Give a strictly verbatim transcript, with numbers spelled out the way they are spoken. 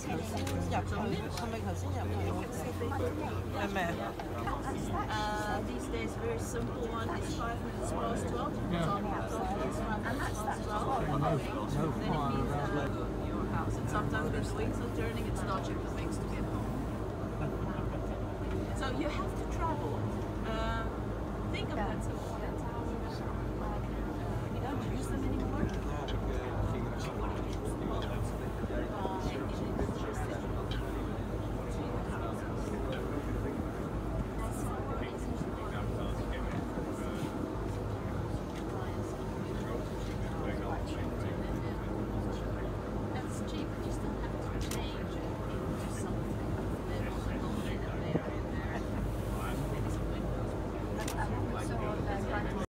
頭先入咗，係咪頭先入咗？係咪啊？ Uh, these days, very simple one is five minutes past twelve. Yeah. So it's five minutes past twelve. No, no Then it fire means without uh, your house. And sometimes there's wings are turning. It's dodging the wings to get home. So you have to travel. Uh, think of that. So that's how we don't use them anymore.